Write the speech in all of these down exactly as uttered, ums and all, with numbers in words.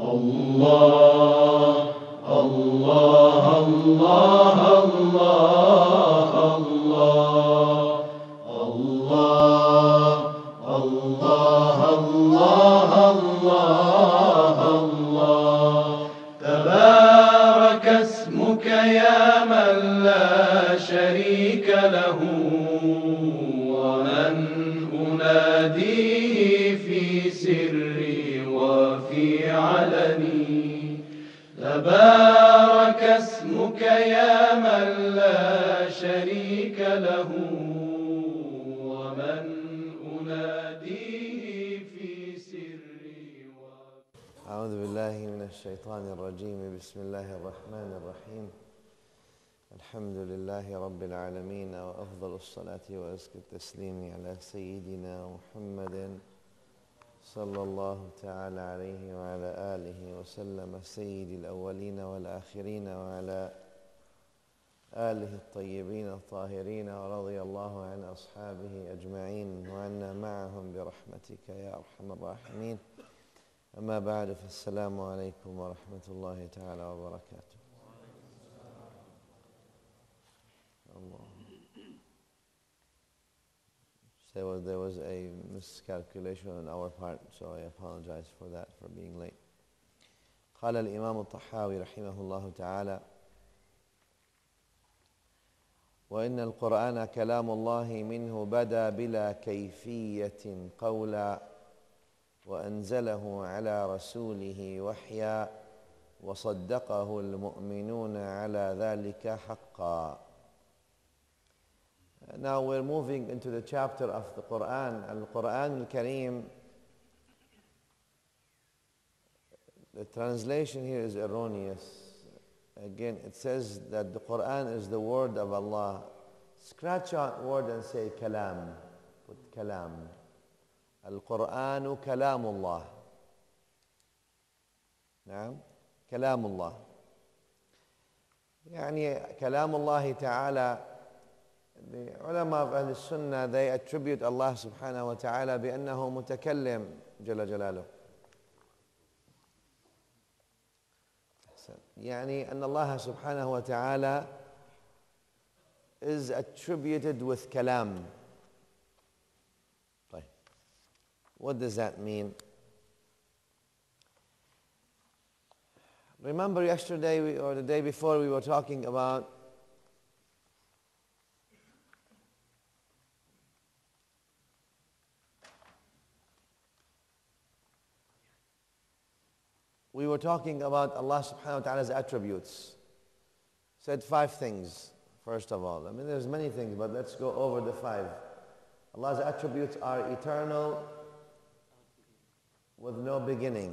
الله الله الله الله الله الله الله الله الله الله تبارك اسمك يا من لا شريك له ومن أناديه في سري وفي علني تبارك اسمك يا من لا شريك له ومن أناديه في سري أعوذ بالله من الشيطان الرجيم بسم الله الرحمن الرحيم الحمد لله رب العالمين وأفضل الصلاة وأزكى التسليم على سيدنا محمد صلى الله تعالى عليه وعلى آله وسلم سيد الأولين والآخرين وعلى آله الطيبين الطاهرين ورضي الله عن أصحابه أجمعين وعنا معهم برحمتك يا أرحم الراحمين. أما بعد فالسلام عليكم ورحمة الله تعالى وبركاته. Allah. So there was a miscalculation on our part, so I apologize for that, for being late. قال الإمام الطحاوي رحمه الله تعالى: وإن القرآن كلام الله منه بدا بلا كيفية قولا وأنزله على رسوله وحيا وصدقه المؤمنون على ذلك حقا. Now we're moving into the chapter of the Quran. Al-Quran al-Kareem. The translation here is erroneous. Again, it says that the Quran is the word of Allah. Scratch out word and say kalam. Put kalam. Al-Quranu kalamullah. نعم كلام الله. يعني كلام الله تعالى. The ulama of Ahl Sunnah, they attribute Allah subhanahu wa ta'ala بأنه متكلم جل جلاله. يعني أن الله سبحانه وتعالى is attributed with kalam. طيب. What does that mean? Remember yesterday we, or the day before we were talking about we were talking about Allah subhanahu wa ta'ala's attributes. Said five things, first of all. I mean, there's many things, but let's go over the five. Allah's attributes are eternal with no beginning.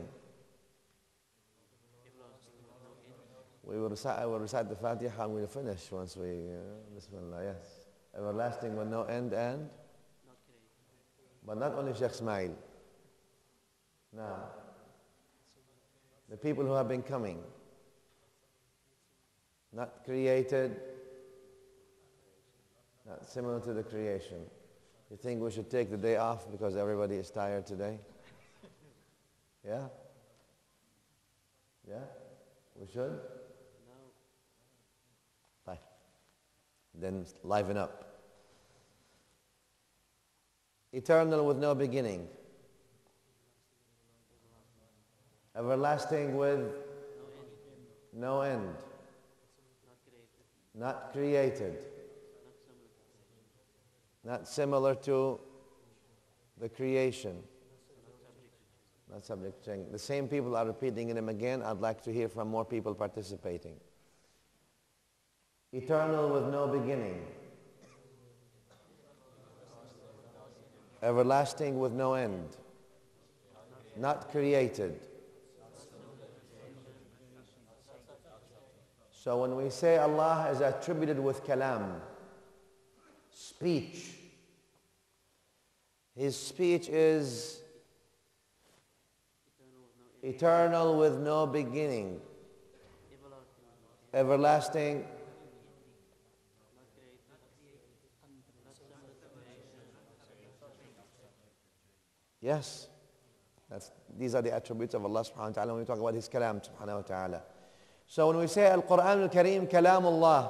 We will recite, I will recite the Fatiha and we'll finish once we, uh, Bismillah, yes. Everlasting with no end and? But not only Sheikh Ismail. Now, the people who have been coming, not created, not similar to the creation. You think we should take the day off because everybody is tired today? Yeah? Yeah? We should? No. Fine. Then liven up. Eternal with no beginning. Everlasting with no end. Not created. Not similar to the creation. Not subject to change. The same people are repeating them again. I'd like to hear from more people participating. Eternal with no beginning. Everlasting with no end. Not created. So when we say Allah is attributed with kalam, speech, His speech is eternal with no beginning, everlasting, yes, that's these are the attributes of Allah subhanahu wa ta'ala when we talk about His kalam subhanahu wa ta'ala. So when we say Al-Quran Al-Kareem, Kalamullah,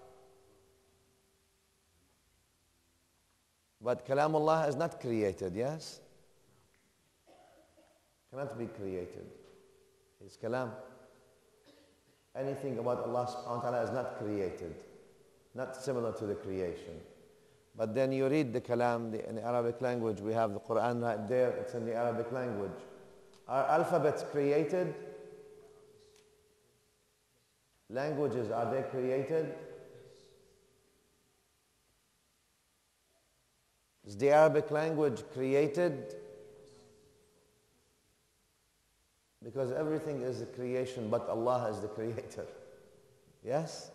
but Kalamullah is not created, yes? Cannot be created. His kalam, anything about Allah subhanahu wa ta'ala is not created, not similar to the creation. But then you read the kalam the, in the Arabic language, we have the Quran right there, it's in the Arabic language. Are alphabets created? Languages, are they created? Is the Arabic language created? Because everything is a creation, but Allah is the creator. Yes?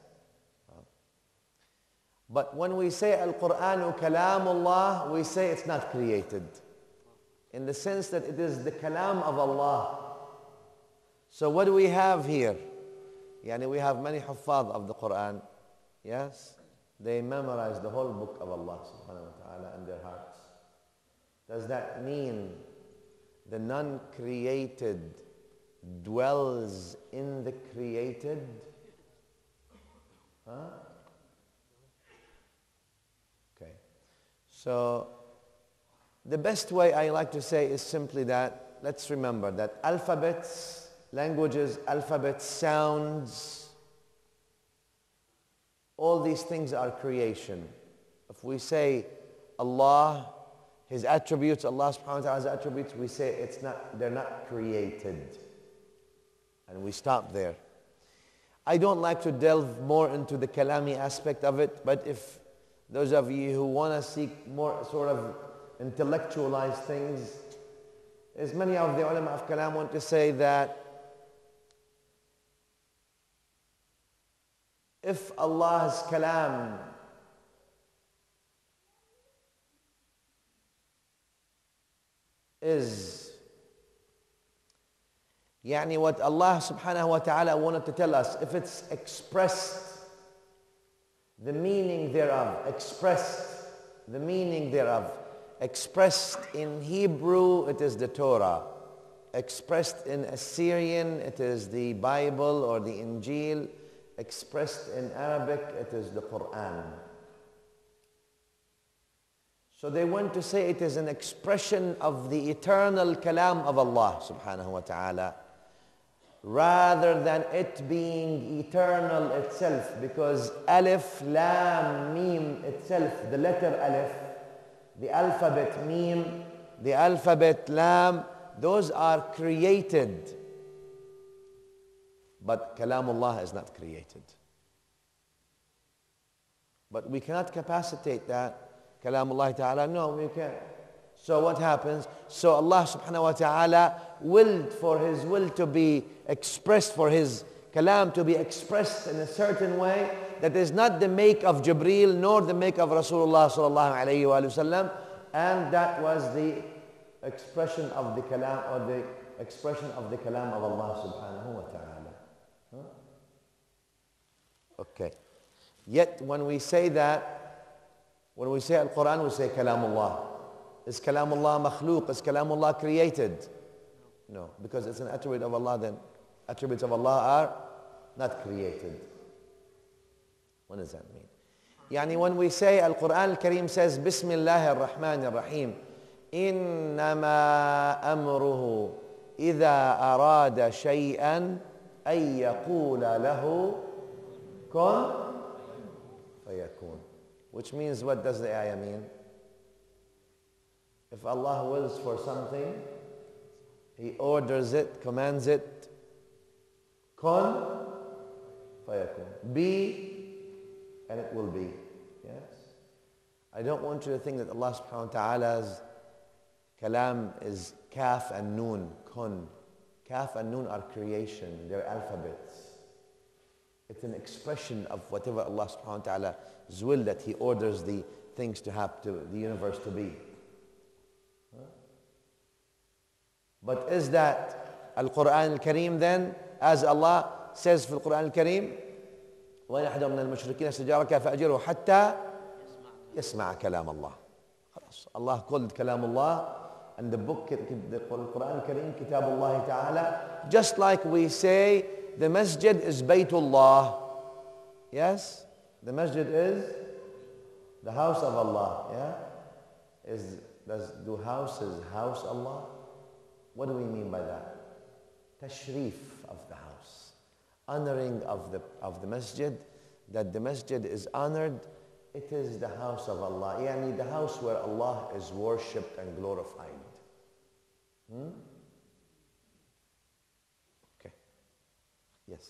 But when we say Al-Qur'anu Kalamullah, we say it's not created. In the sense that it is the kalam of Allah. So what do we have here? Yani we have many huffaz of the Quran. Yes? They memorize the whole book of Allah subhanahu wa ta'ala in their hearts. Does that mean the non-created dwells in the created? Huh? Okay. So the best way I like to say is simply that, let's remember that alphabets, languages, alphabets, sounds, all these things are creation. If we say Allah, His attributes, Allah subhanahu wa ta'ala's attributes, we say it's not, they're not created. And we stop there. I don't like to delve more into the kalami aspect of it, but if those of you who want to seek more sort of intellectualize things, as many of the ulama of kalam want to say that if Allah's kalam is yani what Allah subhanahu wa ta'ala wanted to tell us, if it's expressed, the meaning thereof, expressed, the meaning thereof, expressed in Hebrew, it is the Torah. Expressed in Assyrian, it is the Bible or the Injil. Expressed in Arabic, it is the Quran. So they want to say it is an expression of the eternal kalam of Allah subhanahu wa ta'ala, rather than it being eternal itself, because alif, lam, mim itself, the letter alif, the alphabet mim, the alphabet lam, those are created. But kalamullah is not created. But we cannot capacitate that. Kalamullah ta'ala, no, we can't. So what happens? So Allah subhanahu wa ta'ala willed for His will to be expressed, for His kalam to be expressed in a certain way that is not the make of Jibreel nor the make of Rasulullah sallallahu alayhi wa sallam, and that was the expression of the kalam, or the expression of the kalam of Allah subhanahu wa ta'ala. Huh? Okay. Yet when we say that, when we say Al-Quran, we say Kalamullah. Is Kalamullah makhluq? Is Kalamullah created? No, because it's an attribute of Allah, then attributes of Allah are not created. What does that mean? Yani when we say Al-Quran Al-Kareem says Bismillah ar-Rahman ar-Rahim, إنما أمره إذا أراد شيئا أن يقول له كن فيكون. Which means, what does the ayah mean? If Allah wills for something, He orders it, commands it, kun fayakun, be, and it will be. Yes? I don't want you to think that Allah subhanahu wa ta'ala's kalam is kaf and noon, kun. Kaf and noon are creation, they're alphabets. It's an expression of whatever Allah subhanahu wa ta'ala's will, that He orders the things to happen, to the universe to be. Huh? But is that Al-Quran Al-Kareem then, as Allah says in Al-Quran Al-Kareem, وَإِنْ أَحَدٌ مِنَ الْمُشْرِكِينَ اسْتَجَارَكَ فَأَجِرْهُ حَتَّى يَسْمَعَ كَلَامَ اللَّهِ. Allah called it Kalamullah, and the book, the Quran Kareem, Kitabullah Ta'ala, just like we say the masjid is Baytullah. Yes? The masjid is the house of Allah. Yeah? Is, does, do houses house Allah? What do we mean by that? Tashrif of the house. Honoring of the, of the masjid, that the masjid is honored. It is the house of Allah. Yani the house where Allah is worshipped and glorified. Hmm? Okay. Yes.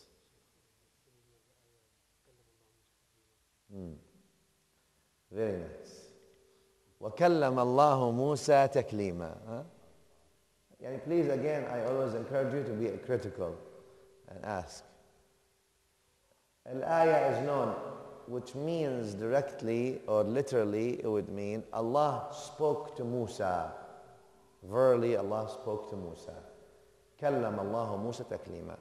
Hmm. Very nice. وَكَلَّمَ اللَّهُ مُوسَى تَكْلِيمًا. Huh? Yani please, again, I always encourage you to be critical and ask. Al-ayah is known, which means directly or literally, it would mean Allah spoke to Musa. Verily, Allah spoke to Musa. كَلَّمَ اللَّهُ مُوسَى تَكْلِيمًا.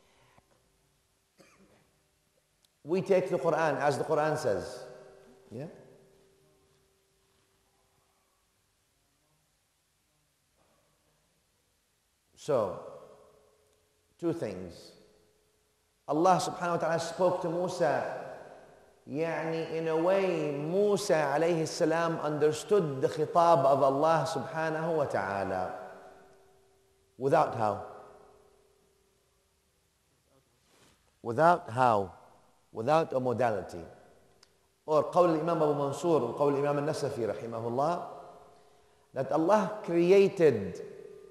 We take the Quran as the Quran says. Yeah? So, two things. Allah subhanahu wa ta'ala spoke to Musa. Yani in a way, Musa alayhi salam understood the khitab of Allah subhanahu wa ta'ala. Without how? Without how? Without a modality. Or قول Imam Abu Mansur or قول Imam al-Nasafi rahimahullah, that Allah created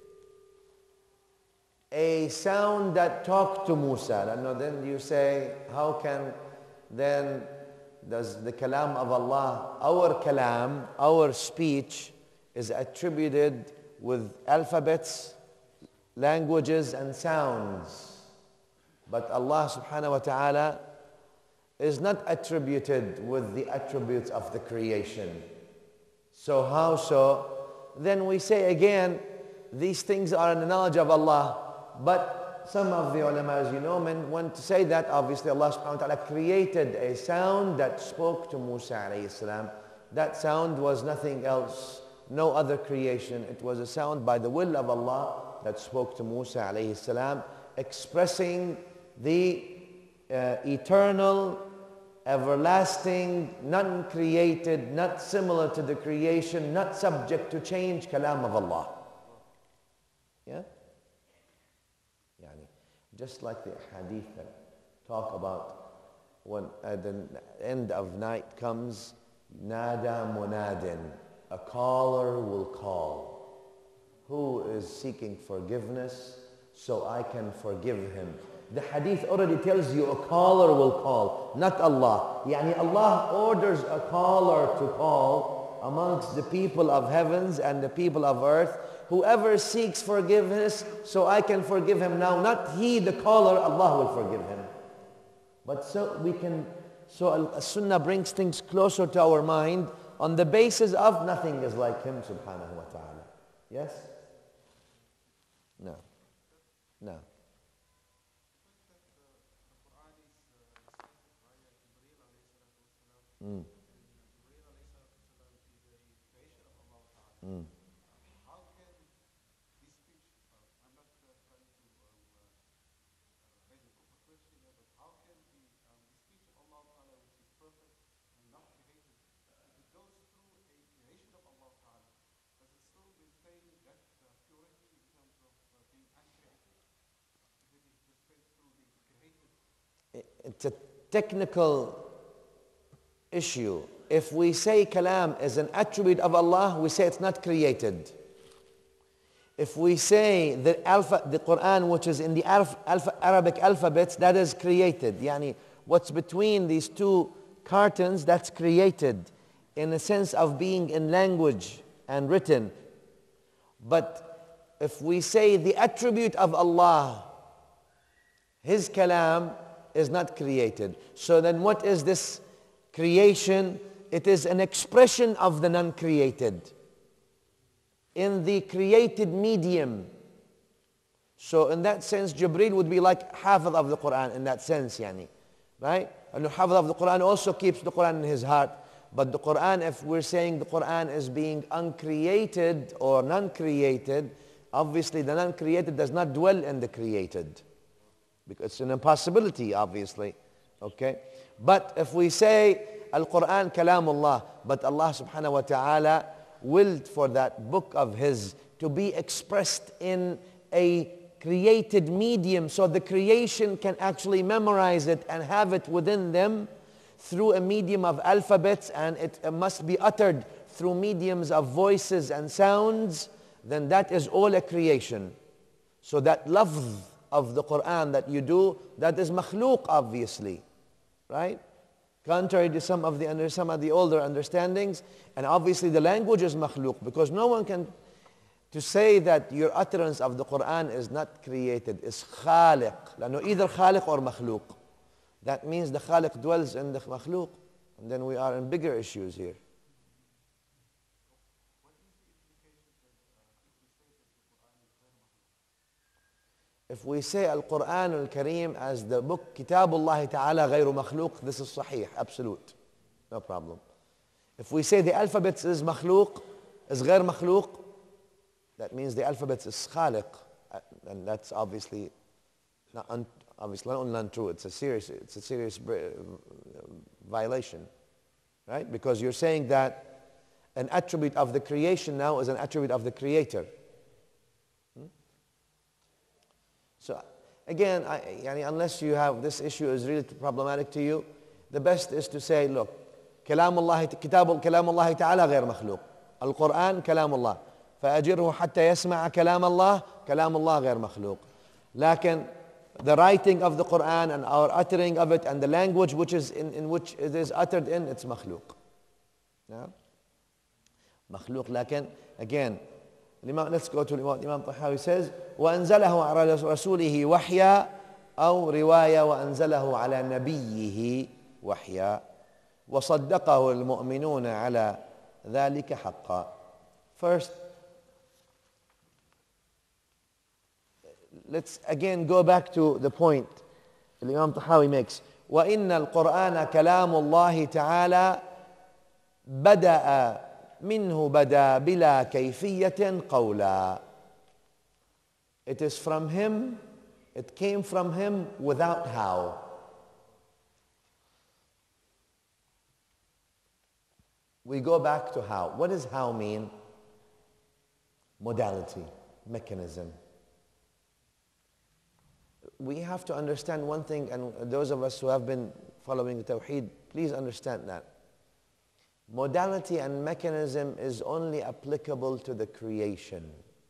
a sound that talked to Musa. And then you say, how can then does the kalam of Allah, our kalam, our speech is attributed with alphabets, languages and sounds. But Allah subhanahu wa ta'ala is not attributed with the attributes of the creation. So how so? Then we say again, these things are in the knowledge of Allah. But some of the ulama, as you know, want to say that obviously Allah subhanahu wa ta'ala created a sound that spoke to Musa alayhi salam. That sound was nothing else, no other creation. It was a sound by the will of Allah that spoke to Musa alayhi salam, expressing the uh, eternal, everlasting, non-created, not similar to the creation, not subject to change kalam of Allah. Yeah? Just like the hadith that talk about when at the end of night comes, nada munadin, a caller will call. Who is seeking forgiveness so I can forgive him? The hadith already tells you a caller will call, not Allah. Yani Allah orders a caller to call amongst the people of heavens and the people of earth. Whoever seeks forgiveness, so I can forgive him now. Not he, the caller, Allah will forgive him. But so we can, so Sunnah brings things closer to our mind on the basis of nothing is like him, subhanahu wa ta'ala. Yes? No. No. Mm. Mm. It's a technical issue. If we say kalam is an attribute of Allah, we say it's not created. If we say the alpha, the Quran, which is in the alpha, alpha, Arabic alphabets, that is created. Yani what's between these two cartons, that's created in the sense of being in language and written. But if we say the attribute of Allah, His kalam is not created. So then what is this creation? It is an expression of the non-created in the created medium. So in that sense, Jibreel would be like Hafiz of the Quran in that sense, yani, right? And the Hafiz of the Quran also keeps the Quran in his heart. But the Quran, if we're saying the Quran is being uncreated or non-created, obviously the non-created does not dwell in the created, because it's an impossibility, obviously. Okay? But if we say Al-Quran Kalamullah, but Allah subhanahu wa ta'ala willed for that book of His to be expressed in a created medium, so the creation can actually memorize it and have it within them through a medium of alphabets, and it must be uttered through mediums of voices and sounds, then that is all a creation. So that lafz of the Quran that you do, that is makhluq, obviously, right? Contrary to some of the under some of the older understandings, and obviously the language is makhluq, because no one can to say that your utterance of the Quran is not created, is khaliq, لأنه either khaliq or makhluq. That means the khaliq dwells in the makhluq, and then we are in bigger issues here. If we say Al-Quran Al-Kareem as the book Kitabullah Ta'ala غير مخلوق, this is sahih, absolute, no problem. If we say the alphabets is makhluq, is غير makhluq, that means the alphabets is khaliq, and that's obviously not un, obviously not untrue. It's a serious, it's a serious violation, right? Because you're saying that an attribute of the creation now is an attribute of the Creator. Hmm? So again, I, yani unless you have this issue is really problematic to you, the best is to say, look, كلام الله كتاب كلام الله تعالى غير مخلوق. القرآن كلام الله. فأجره حتى يسمع كلام الله كلام الله غير مخلوق. لكن the writing of the Quran and our uttering of it and the language which is in, in which it is uttered in, it's مخلوق. Yeah? مخلوق. لكن again, let's go to what Imam Tahawi says, وأنزله على رسوله وحيا أو رواية وأنزله على نبيه وحيا وصدقه المؤمنون على ذلك حقا. First, let's again go back to the point that Imam Tahawi makes. وإن القرآن كلام الله تعالى بدأ منه بدا بلا كيفية قولا. It is from him, it came from him without how. We go back to how. What does how mean? Modality, mechanism. We have to understand one thing, and those of us who have been following the Tawheed, please understand that. Modality and mechanism is only applicable to the creation.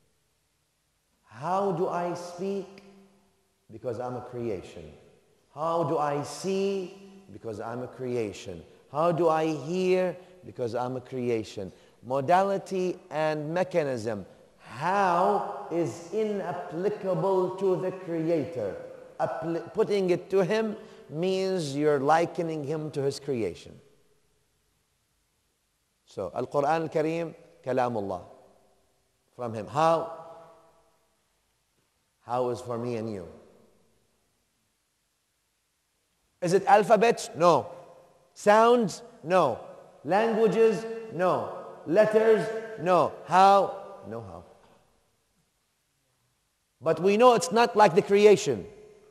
How do I speak? Because I'm a creation. How do I see? Because I'm a creation. How do I hear? Because I'm a creation. Modality and mechanism. How is inapplicable to the Creator. Appli- putting it to Him means you're likening Him to His creation. So, Al-Quran Al-Kareem, Kalamullah. From Him. How? How is for me and you. Is it alphabets? No. Sounds? No. Languages? No. Letters? No. How? No how. But we know it's not like the creation.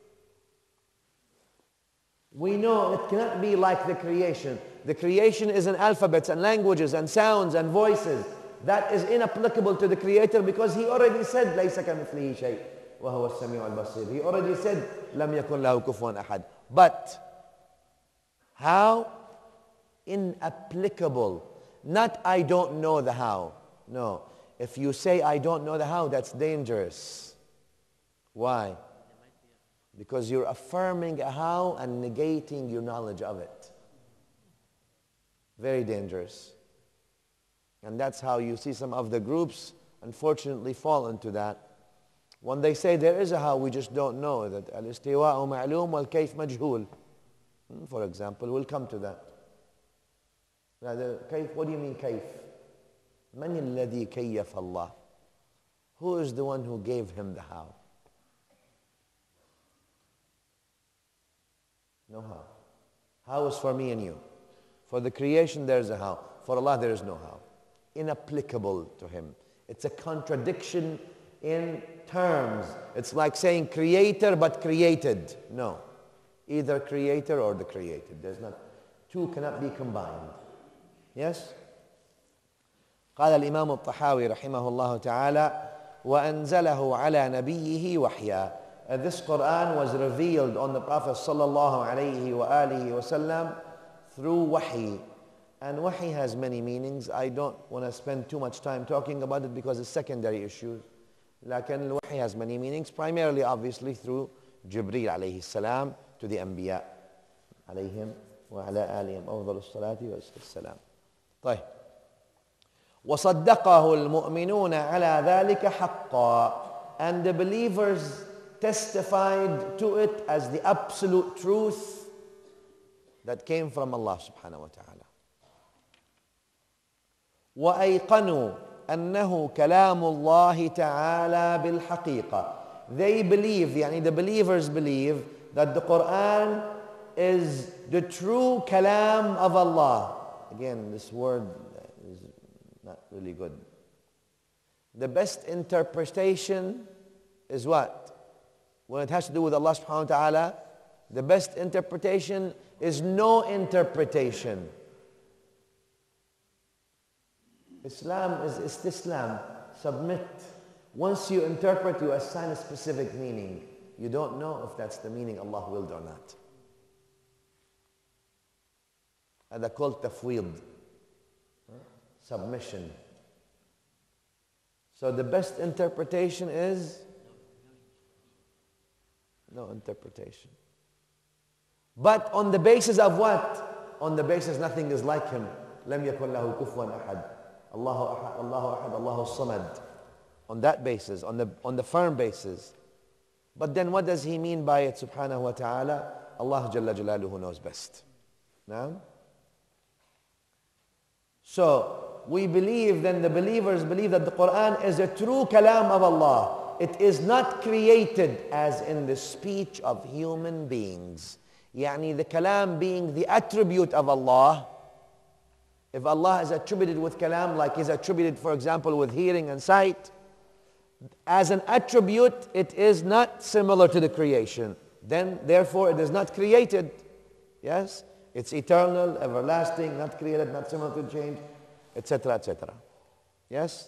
We know it cannot be like the creation. The creation is in alphabets and languages and sounds and voices. That is inapplicable to the Creator because He already said ليس كمثله شيء وهو السميع البصير. He already said لم يكن له كفوا أحد. But how? Inapplicable. Not I don't know the how. No. If you say I don't know the how, that's dangerous. Why? Because you're affirming a how and negating your knowledge of it. Very dangerous. And that's how you see some of the groups unfortunately fall into that. When they say there is a how, we just don't know that al-istiwa'u ma'lum wal-kayf majhul. For example, we'll come to that. Now, the kayf, what do you mean kayf? Man alladhi kayyaf Allah? Who is the one who gave him the how? No how. How is for me and you. For the creation there is a how. For Allah there is no how. Inapplicable to Him. It's a contradiction in terms. It's like saying creator but created. No. Either creator or the created. There's not, two cannot be combined. Yes? قال الإمام الطحاوي رحمه الله تعالى وأنزله على نبيه وحيا. And this Quran was revealed on the Prophet sallallahu alayhi wa alihi wasallam through wahi. And wahi has many meanings. I don't want to spend too much time talking about it because it's secondary issues. لكن الوحي has many meanings, primarily obviously through Jibreel alayhi salam to the Anbiya عليهم وعلى آلهم أفضل الصلاة والسلام. طيب. وصدقه المؤمنون على ذلك حقا. And the believers testified to it as the absolute truth that came from Allah subhanahu wa ta'ala. وأيقنوا أنه كلام الله تعالى بالحقيقة. They believe, يعني the believers believe that the Quran is the true kalam of Allah. Again, this word is not really good. The best interpretation is what? When it has to do with Allah subhanahu wa ta'ala, the best interpretation is no interpretation. Islam is istislam, submit. Once you interpret, you assign a specific meaning. You don't know if that's the meaning Allah willed or not. And that's called tafweed, submission. So the best interpretation is no interpretation. But on the basis of what? On the basis nothing is like Him. لم يكن له كفوا أحد. Allahu Ahad, Allahu Ahad, Allahu Samad. On that basis, on the, on the firm basis. But then what does He mean by it, subhanahu wa ta'ala? Allah Jalla Jalaluhu knows best. Now? So, we believe, then the believers believe that the Quran is a true kalam of Allah. It is not created as in the speech of human beings. Yani the kalam being the attribute of Allah. If Allah is attributed with kalam, like He's attributed, for example, with hearing and sight, as an attribute, it is not similar to the creation. Then, therefore, it is not created. Yes? It's eternal, everlasting, not created, not similar to change, et cetera, et cetera. Yes?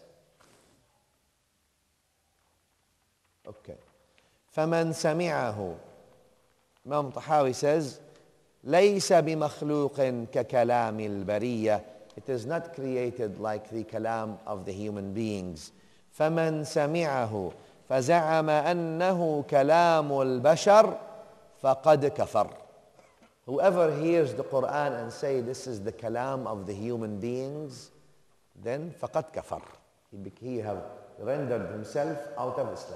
Okay. فَمَنْ سَمِعَهُ Imam Tahawi says, لَيْسَ بِمَخْلُوقٍ كَكَلَامِ الْبَرِيَّةِ. It is not created like the kalam of the human beings. فَمَنْ سَمِعَهُ فَزَعَمَ أَنَّهُ كَلَامُ الْبَشَرِ فَقَدْ كَفَرَ. Whoever hears the Quran and say this is the kalam of the human beings, then فَقَدْ كَفَرَ. He, he have rendered himself out of Islam.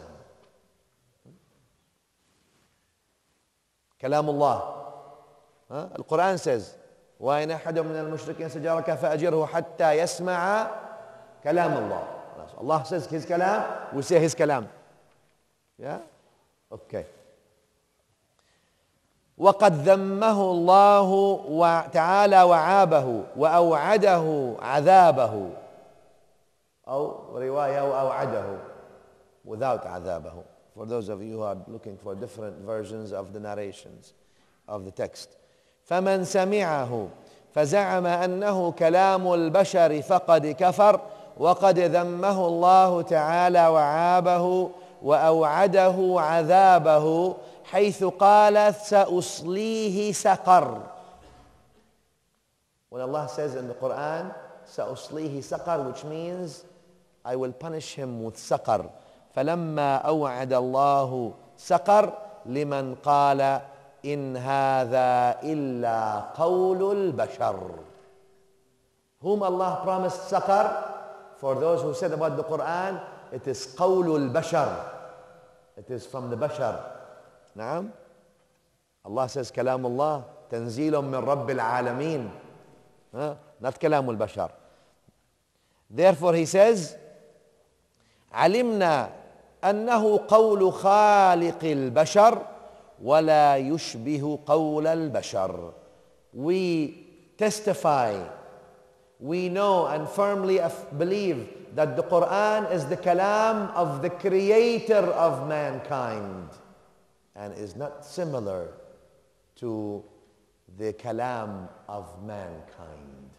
كلام الله. Huh? القرآن says وَإِنْ أَحَدٌ مِنَ الْمُشْرِكِينَ سَجَارَكَ فَأَجِرْهُ حَتَّى يَسْمَعَ كلام الله. Allah says His kalam, we say His kalam. Yeah? Okay. وَقَدْ ذَمَّهُ اللَّهُ تعالى وعابه وأوعده عذابه. أو رواية وأوعده without عذابه. For those of you who are looking for different versions of the narrations of the text. فَمَنْ سَمِعَهُ فَزَعَمَ أَنَّهُ كَلَامُ الْبَشَرِ فَقَدْ كَفَرَ وَقَدْ ذَمَّهُ اللَّهُ تَعَالَى وَعَابَهُ وَأَوْعَدَهُ عَذَابَهُ حيث قال سأصليه سقر. When Allah says in the Quran سأصليه سقر, which means I will punish him with سقر. فلما أوعد الله سقر لمن قال إن هذا إلا قول البشر. Whom Allah promised سقر, for those who said about the Quran, it is قول البشر. It is from the bashar. نعم. Allah says كلام الله تنزيل من رب العالمين. Huh? Not كلام البشر. Therefore he says علمنا أنه قول خالق البشر ولا يشبه قول البشر. We testify, we know and firmly believe that the Quran is the kalam of the creator of mankind and is not similar to the kalam of mankind.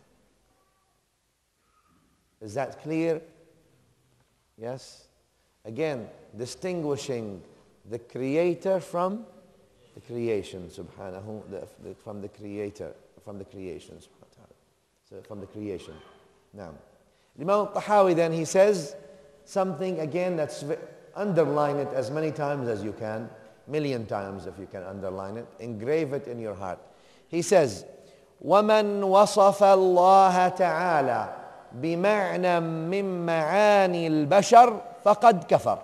Is that clear? Yes? Again, distinguishing the creator from the creation, subhanahu, the, the, from the creator, from the creation, subhanahu, so from the creation. Now, Imam al-Tahawi then, he says something again that's, underline it as many times as you can, million times if you can underline it, engrave it in your heart. He says, وَمَنْ وَصَفَ اللَّهَ تَعَالَى بِمَعْنًى مِّن مَّعَانِي الْبَشَرِ فَقَدْ كَفَرَ.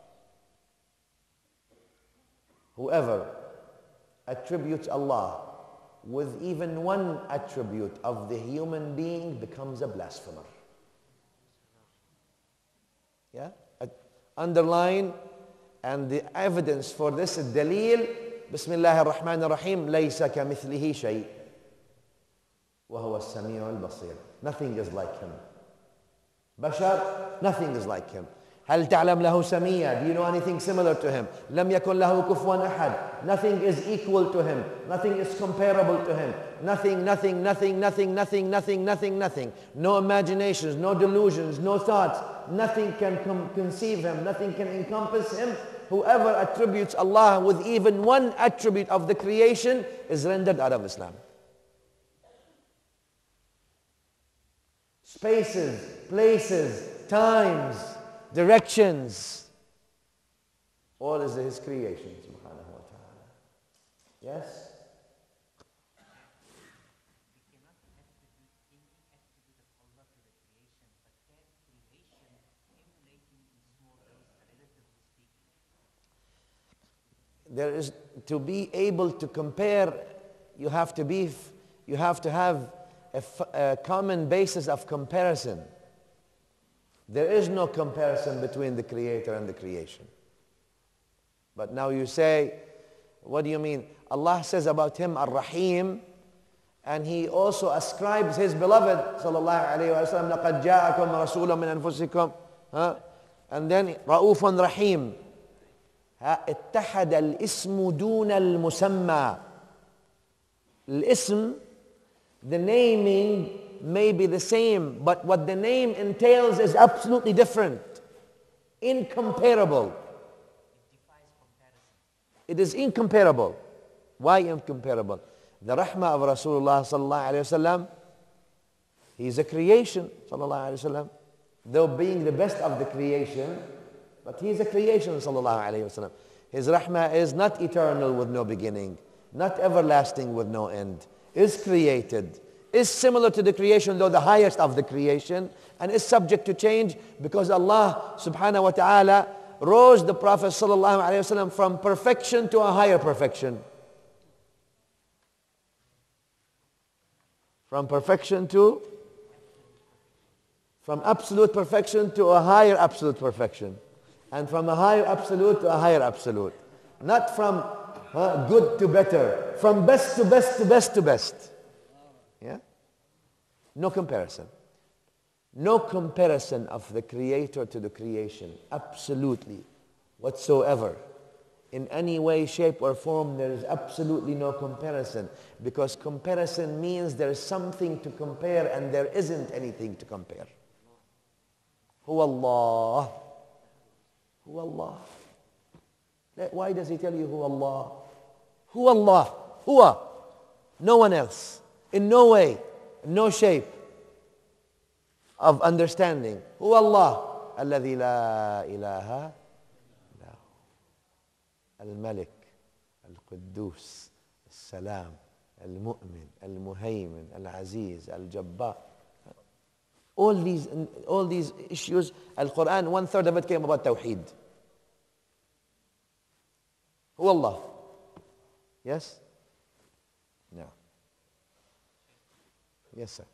Whoever attributes Allah with even one attribute of the human being becomes a blasphemer. Yeah? Underline, and the evidence for this, الدليل بسم الله الرحمن الرحيم ليس كمثله شيء وهو السميع البصير. Nothing is like him. بشر, nothing is like him. هل تعلم له سميا? Do you know anything similar to him? لم يكن له كفوا أحد. Nothing is equal to him. Nothing is comparable to him. Nothing, nothing, nothing, nothing, nothing, nothing, nothing, nothing. No imaginations, no delusions, no thoughts. Nothing can com- conceive him. Nothing can encompass him. Whoever attributes Allah with even one attribute of the creation is rendered out of Islam. Spaces, places, times, directions, all is His creation, subhanahu wa ta'ala. Yes? There is, to be able to compare, you have to be, you have to have a, a common basis of comparison. There is no comparison between the creator and the creation. But now you say, what do you mean? Allah says about him, Ar-Rahim, and he also ascribes his beloved, sallallahu alayhi wa sallam, لَقَدْ جَاءَكُمْ رَسُولٌ مِّنْ أَنفُسِكُمْ, huh? And then, رَؤُوفٌ رَحِيمٌ. اتحد الاسم دون المسمى. الاسم, the naming may be the same, but what the name entails is absolutely different, incomparable. It is incomparable. Why incomparable? The rahmah of Rasulullah sallallahu alayhi wasallam, he is a creation, sallallahu alayhi wasallam, though being the best of the creation, but he is a creation, sallallahu alayhi wasallam. His rahmah is not eternal with no beginning, not everlasting with no end, is created, is similar to the creation, though the highest of the creation, and is subject to change because Allah subhanahu wa ta'ala rose the Prophet sallallahu alayhi wasallam from perfection to a higher perfection. From perfection to, from absolute perfection to a higher absolute perfection. And from a higher absolute to a higher absolute. Not from uh, good to better. From best to best to best to best. Yeah? No comparison. No comparison of the creator to the creation. Absolutely. Whatsoever. In any way, shape or form, there is absolutely no comparison. Because comparison means there is something to compare and there isn't anything to compare. Huwa Allah. Who Allah? Why does he tell you who Allah? Who Allah? Huwa. No one else. In no way, no shape of understanding. Who Allah? Alladhi la ilaha illa Al-Malik, Al-Quddus, Al-Salam, Al-Mu'min, Al-Muhaymin, Al-Aziz, Al-Jabbar. All these, all these issues, Al-Quran, one third of it came about Tawheed. Who Allah? Yes? No. Yes, sir.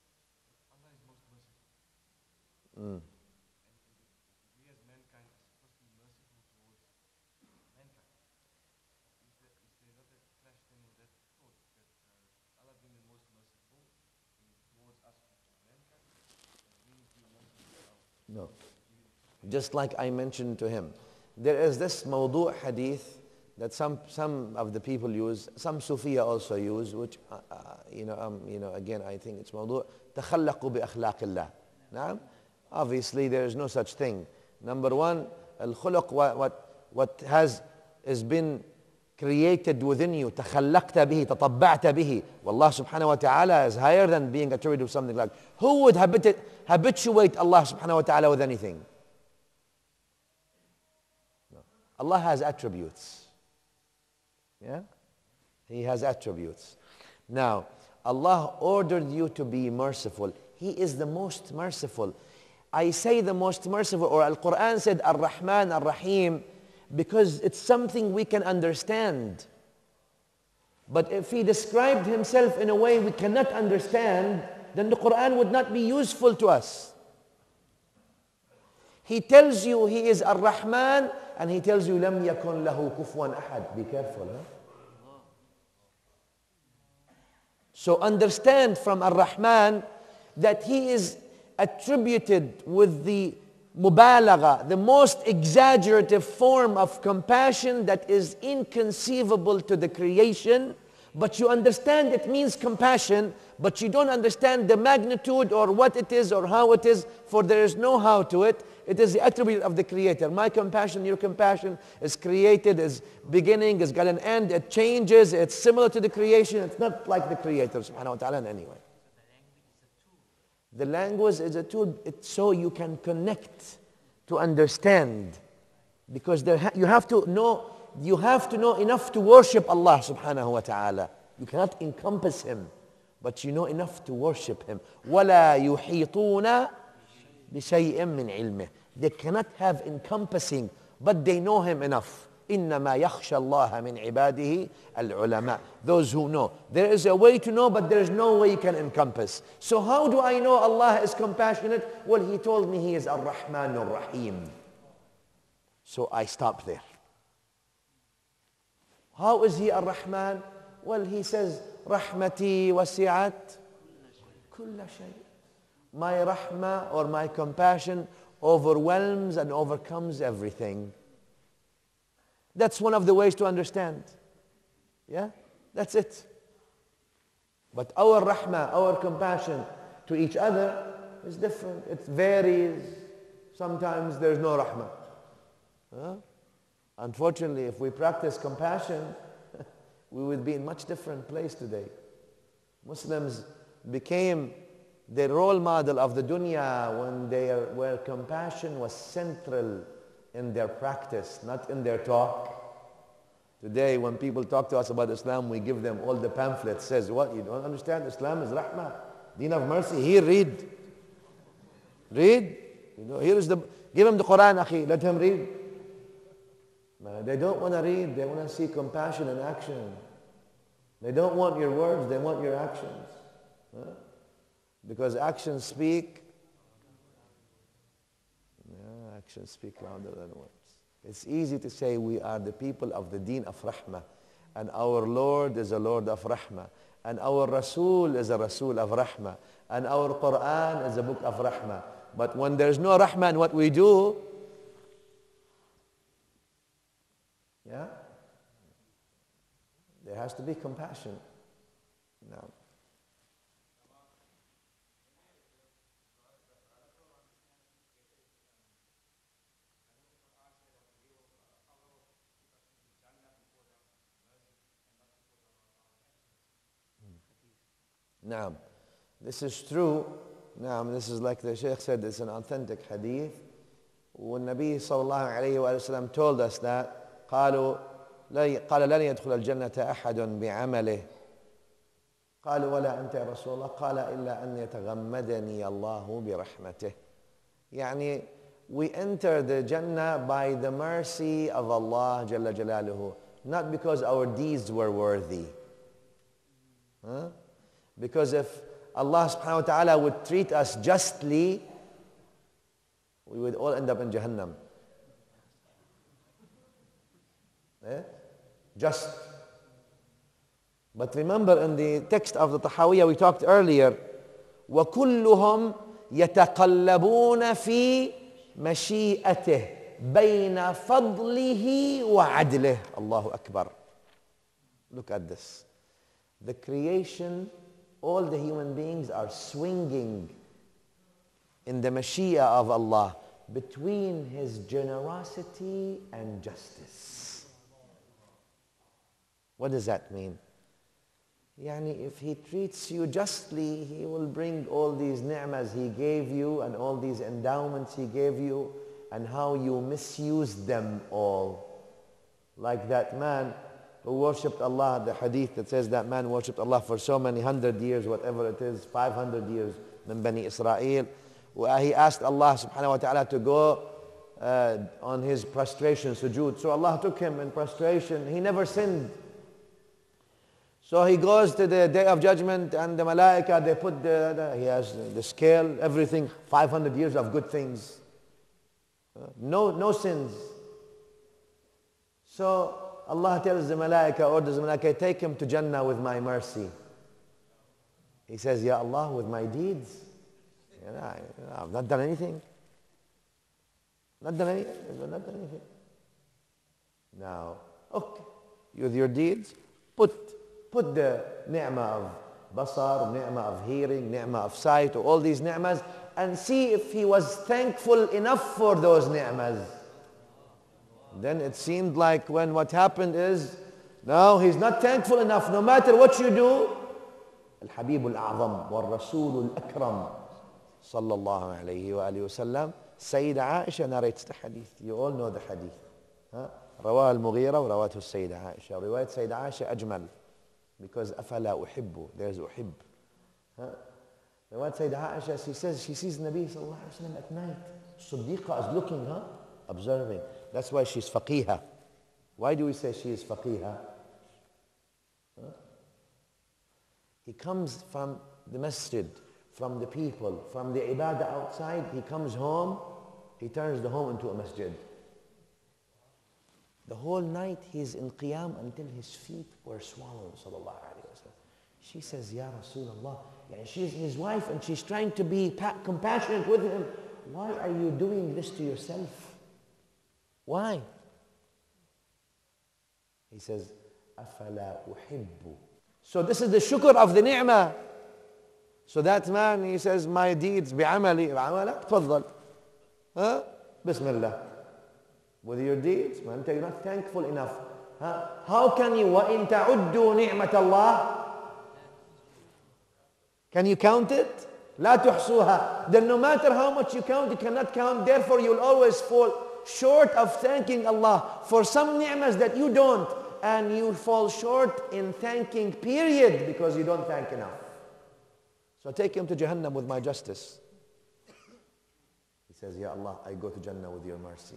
Mm. just like I mentioned to him. There is this mawdu' hadith that some, some of the people use, some Sufiya also use, which, uh, uh, you, know, um, you know, again, I think it's mawdu' تخلقوا بأخلاق الله. نعم. Obviously, there is no such thing. Number one, al-khuluq, what, what, what has, has been created within you, تخلقت به, تطبعت به. والله subhanahu wa ta'ala is higher than being attributed to something like. Who would habit, habituate Allah subhanahu wa ta'ala with anything? No. Allah has attributes. Yeah? He has attributes. Now, Allah ordered you to be merciful. He is the most merciful. I say the most merciful, or Al-Quran said Ar-Rahman Ar-Rahim, because it's something we can understand. But if He described Himself in a way we cannot understand, then the Quran would not be useful to us. He tells you He is Ar-Rahman, and He tells you لَمْ يَكُنْ لَهُ كُفُوًا أَحَدٍ. Be careful, huh? So understand from Ar-Rahman that He is attributed with the mubalagha, the most exaggerative form of compassion that is inconceivable to the creation. But you understand it means compassion, but you don't understand the magnitude or what it is or how it is, for there is no how to it. It is the attribute of the Creator. My compassion, your compassion is created, is beginning, has got an end, it changes, it's similar to the creation, it's not like the Creator subhanahu wa ta'ala in any way. The language is a tool, it's so you can connect to understand. Because there ha you have to know, you have to know enough to worship Allah subhanahu wa ta'ala. You cannot encompass Him, but you know enough to worship Him. وَلَا يُحِيطُونَ بِشَيْءٍ مِّنْ عِلْمِهِ. They cannot have encompassing, but they know Him enough. إِنَّمَا يَخْشَى اللَّهَ مِنْ عِبَادِهِ الْعُلَمَاء. Those who know. There is a way to know, but there is no way you can encompass. So how do I know Allah is compassionate? Well, He told me He is Ar-Rahman Ar-Rahim. So I stop there. How is He Ar-Rahman? Well, He says, رَحْمَتِي وَسِعَتْ كُلَّ شَيْءٍ. My rahmah or my compassion overwhelms and overcomes everything. That's one of the ways to understand. Yeah? That's it. But our rahmah, our compassion to each other is different. It varies. Sometimes there's no rahmah. Huh? Unfortunately, if we practice compassion, we would be in a much different place today. Muslims became the role model of the dunya when they are, where compassion was central in their practice, not in their talk. Today, when people talk to us about Islam, we give them all the pamphlets. Says, what, you don't understand? Islam is rahmah, deen of mercy. Here, read. Read. You know, here is the, give him the Quran, akhi. Let him read. They don't want to read. They want to see compassion in action. They don't want your words. They want your actions. Huh? Because actions speak. Yeah, actions speak louder than words. It's easy to say we are the people of the deen of rahmah, and our Lord is a Lord of rahmah, and our Rasul is a Rasul of rahmah, and our Quran is a book of rahmah. But when there's no rahmah in what we do, yeah, there has to be compassion. Now, Naam. This is true. Naam, this is like the Shaykh said, it's an authentic hadith. When Nabi sallallahu alayhi wa sallam told us that, قالوا قال لن يدخل الجنة أحد بعمله. قالوا ولا أنت يا رسول الله؟ قال إلا أن يتغمدني الله برحمته. يعني, we enter the Jannah by the mercy of Allah Jalla Jalaluhu, not because our deeds were worthy. Huh? Because if Allah subhanahu wa ta'ala would treat us justly, we would all end up in Jahannam. Eh? Just. But remember in the text of the Tahawiyah we talked earlier, وَكُلُّهُمْ يَتَقَلَّبُونَ فِي مشيئته بين فضله وعدله. الله أكبر. Look at this. The creation, all the human beings are swinging in the Mashiach of Allah between His generosity and justice. What does that mean? Yani if He treats you justly, He will bring all these ni'mas He gave you and all these endowments He gave you and how you misused them all. Like that man who worshipped Allah, the hadith that says that man worshipped Allah for so many hundred years, whatever it is, five hundred years, من Bani Israel. He asked Allah subhanahu wa ta'ala to go uh, on his prostration, sujood. So Allah took him in prostration. He never sinned. So he goes to the day of judgment and the malaika, they put the, the he has the scale, everything, five hundred years of good things. Uh, no, no sins. So Allah tells the malaika, orders the malaika, take him to Jannah with my mercy. He says, Ya Allah, with my deeds? You know, I, you know, I've not done anything. Not done anything. I've not done anything. Now, okay, with your deeds, put, put the ni'mah of basar, ni'mah of hearing, ni'mah of sight, all these ni'mas, and see if he was thankful enough for those ni'mas. Then it seemed like when what happened is, no, he's not thankful enough. No matter what you do, Al-Habib Al-A'zam wal-Rasul Al-Akram sallallahu alayhi wa alihi wa sallam, Sayyidah Aisha narrates the hadith. You all know the hadith. رواه المغيرة وروته السيدة عائشة. رواية سيدة عائشة أجمل because أفلا أحب, there's أحب. رواية سيدة عائشة, she says she sees Nabi sallallahu alayhi wa sallam at night. Siddiqa is looking, huh? Observing. That's why she's faqihah. Why do we say she is faqihah? Huh? He comes from the masjid, from the people, from the ibadah outside. He comes home, he turns the home into a masjid. The whole night he's in qiyam until his feet were swollen, sallallahu alayhi wa sallam. She says, Ya Rasulullah, yani she's his wife and she's trying to be compassionate with him. Why are you doing this to yourself? Why? He says, أَفَلَا أُحِبُّ. So this is the shukr of the ni'mah. So that man, he says, my deeds, بعملي, بعملك, تفضل. Huh? Bismillah. With your deeds, man, you're not thankful enough. Huh? How can you, وَإِن تَعُدُّوا نِعْمَةَ اللَّهِ? Can you count it? لا تحصوها. Then no matter how much you count, you cannot count. Therefore, you'll always fall short of thanking Allah for some ni'mas that you don't, and you fall short in thanking, period, because you don't thank enough. So take him to Jahannam with my justice. He says, Ya Allah, I go to Jannah with your mercy.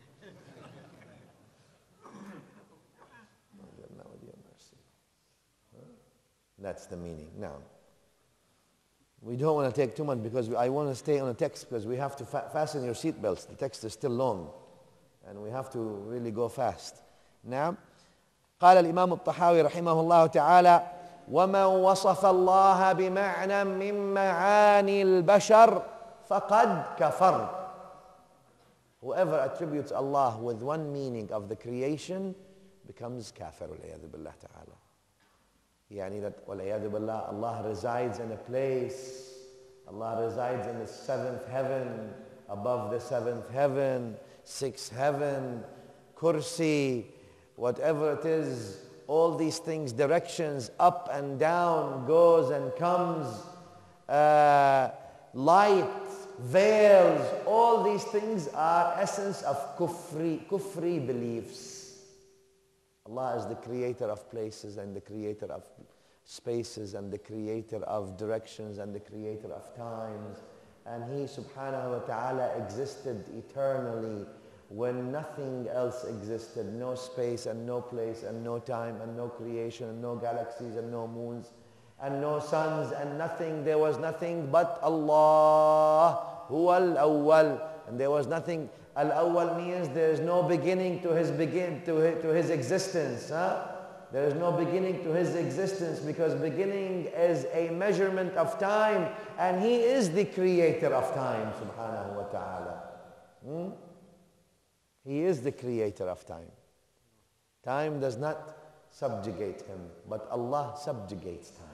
Jannah with your mercy. Huh? That's the meaning. Now, we don't want to take too much because I want to stay on the text because we have to fa fasten your seatbelts. The text is still long and we have to really go fast. Now, قال الإمام الطحاوي رحمه الله تعالى ومن وصف الله بمعنى من معاني البشر فقد كفر. Whoever attributes Allah with one meaning of the creation becomes kafir. والعياذ بالله تعالى. يعني that والعياذ بالله, Allah resides in a place, Allah resides in the seventh heaven, above the seventh heaven, sixth heaven, kursi, whatever it is, all these things, directions, up and down, goes and comes, uh, light, veils, all these things are essence of kufri, kufri beliefs. Allah is the creator of places and the creator of spaces and the creator of directions and the creator of times. And He subhanahu wa ta'ala existed eternally when nothing else existed. No space and no place and no time and no creation and no galaxies and no moons and no suns and nothing. There was nothing but Allah. Huwa al-awwal. And there was nothing. Al-awwal means there is no beginning to his begin to his, to his existence. Huh? There is no beginning to his existence because beginning is a measurement of time and He is the creator of time subhanahu wa ta'ala. Hmm? He is the creator of time. Time does not subjugate him, but Allah subjugates time.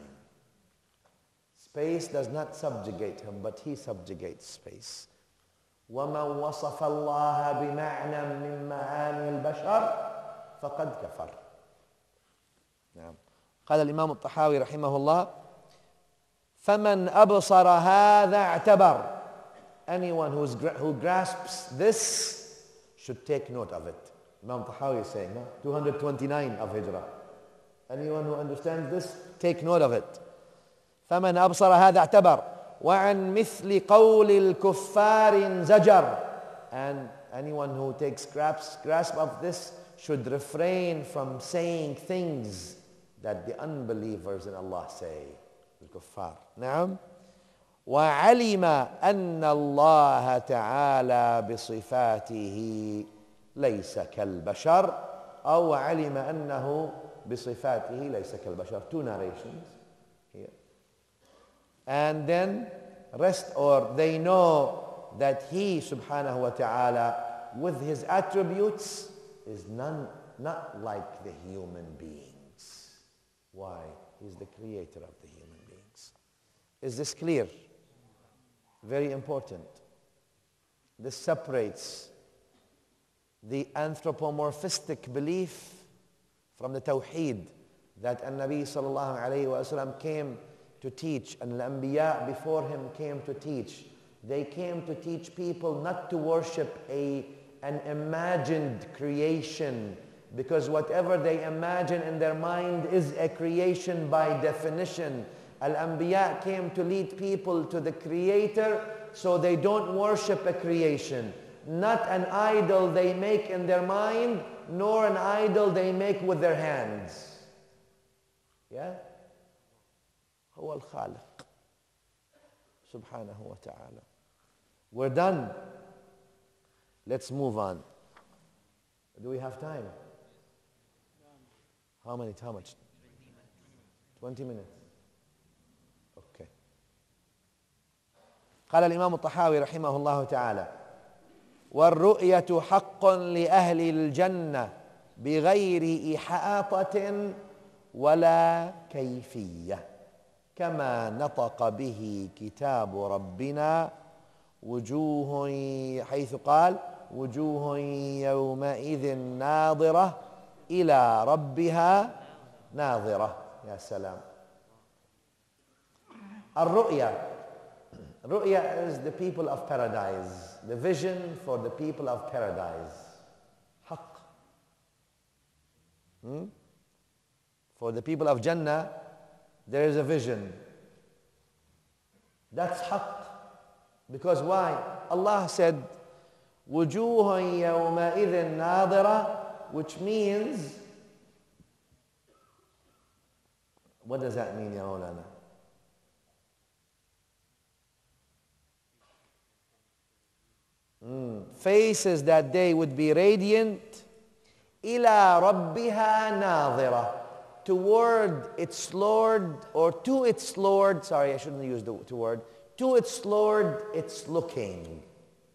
Space does not subjugate him, but he subjugates space. وَمَنْ وَصَفَ اللَّهَ بِمَعْنًى مِنْ مَعَانِي الْبَشَرِ فَقَدْ كَفَرَ. نعم. قال الإمام الطحاوي رحمه الله: فَمَنْ أَبْصَرَ هَذَا اعْتَبَرَ. Anyone who's, who grasps this should take note of it. Imam Tahawi is saying, no? two hundred twenty-nine of Hijrah. Anyone who understands this, take note of it. فَمَنْ أَبْصَرَ هَذَا اعْتَبَرَ وَعَنْ مِثْلِ قَوْلِ الْكُفَّارِ زَجَرَ. And anyone who takes grasp, grasp of this should refrain from saying things that the unbelievers in Allah say. الكفار. نعم. وعلم أن الله تعالى بصفاته ليس كالبشر أو علم أنه بصفاته ليس كالبشر. Two narrations here. And then rest, or they know that he subhanahu wa ta'ala with his attributes is none, not like the human beings. Why? He's the creator of the human beings. Is this clear? Very important. This separates the anthropomorphistic belief from the tawheed that an-Nabi sallallahu alayhi wa sallam came to teach, and the Anbiya before him came to teach. They came to teach people not to worship a, an imagined creation, because whatever they imagine in their mind is a creation by definition. Al-Anbiya came to lead people to the Creator, so they don't worship a creation. Not an idol they make in their mind, nor an idol they make with their hands. Yeah? هو الخالق سبحانه وتعالى. We're done. Let's move on. Do we have time? How many? How much? twenty minutes. Okay. قال الإمام الطحاوي رحمه الله تعالى: والرؤية حق لأهل الجنة بغير إحاطة ولا كيفية، كما نطق به كتاب ربنا وجوه، حيث قال: وجوه يومئذ ناظرة إلى ربها ناظرة. يا سلام. الرؤيا. Ru'ya is the people of paradise, the vision for the people of paradise. Haqq. Hmm? For the people of Jannah, there is a vision. That's haqq. Because why? Allah said, وُجُوهٌ يَوْمَئِذٍ نَاظِرَةٌ, which means, what does that mean, Ya Mawlana? Mm. Faces that day would be radiant. إِلَى رَبِّهَا نَاظِرَةٌ, toward its Lord, or to its Lord, sorry, I shouldn't use the two word, to its Lord it's looking.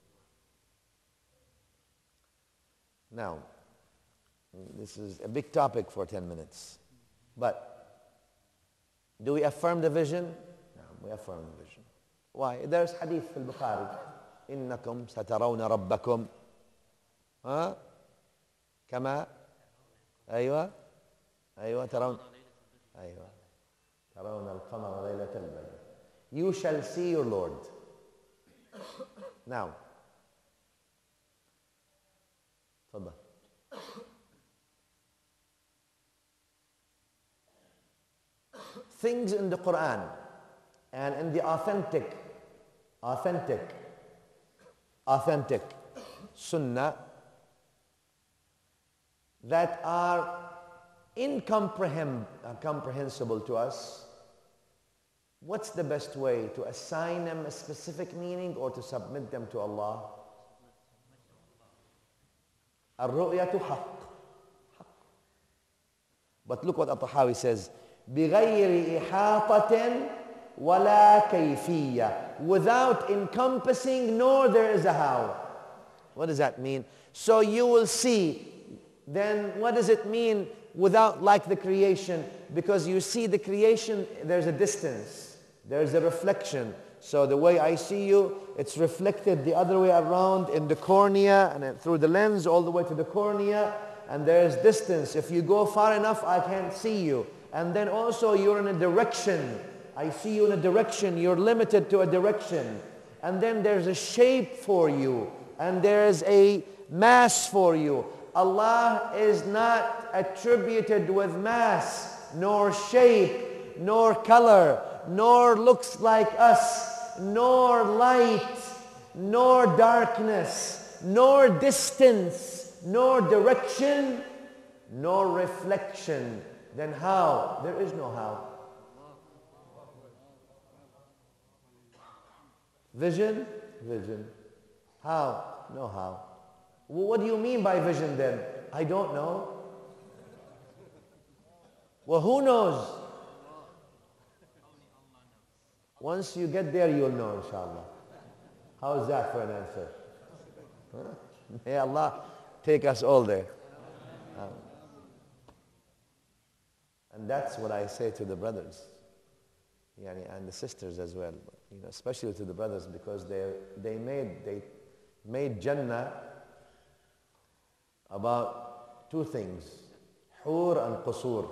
Now, this is a big topic for ten minutes. But do we affirm the vision? No, we affirm the vision. Why? There's hadith in Bukhari. إنكم سترون ربكم ها كما أيوة أيوة ترون أيوة ترون القمر ليلة البدر. You shall see your Lord. Now, تفضل. Things in the Quran and in the authentic, authentic, authentic Sunnah that are incomprehensible to us, what's the best way? To assign them a specific meaning or to submit them to Allah? الرؤية حق. But look what At-Tahawi says. بغير إحاطة ولا كيفية, without encompassing, nor there is a how. What does that mean? So you will see. Then what does it mean without like the creation? Because you see the creation, there's a distance. There's a reflection. So the way I see you, it's reflected the other way around in the cornea and then through the lens all the way to the cornea. And there's distance. If you go far enough, I can't see you. And then also you're in a direction. I see you in a direction. You're limited to a direction. And then there's a shape for you. And there's a mass for you. Allah is not attributed with mass, nor shape, nor color, nor looks like us, nor light, nor darkness, nor distance, nor direction, nor reflection. Then how? There is no how. Vision? Vision. How? No how. Well, what do you mean by vision then? I don't know. Well, who knows? Once you get there, you'll know, inshallah. How is that for an answer? Huh? May Allah take us all there. Um, and that's what I say to the brothers, yani, and the sisters as well. You know, especially to the brothers, because they they made they made Jannah about two things: hur and qusur,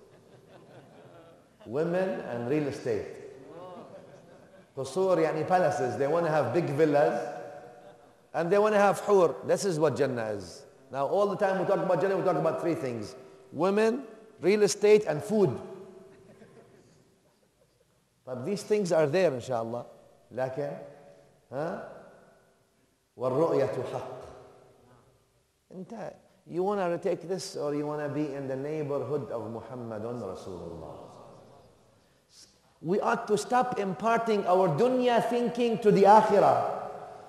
women and real estate. Qusur yani palaces. They want to have big villas, and they want to have hur. This is what Jannah is. Now, all the time we talk about Jannah, we talk about three things: women, real estate, and food. But these things are there, inshallah. لكن ها والرؤية حق. انت, you want to take this, or you want to be in the neighborhood of Muhammadun Rasulullah. We ought to stop imparting our dunya thinking to the akhirah.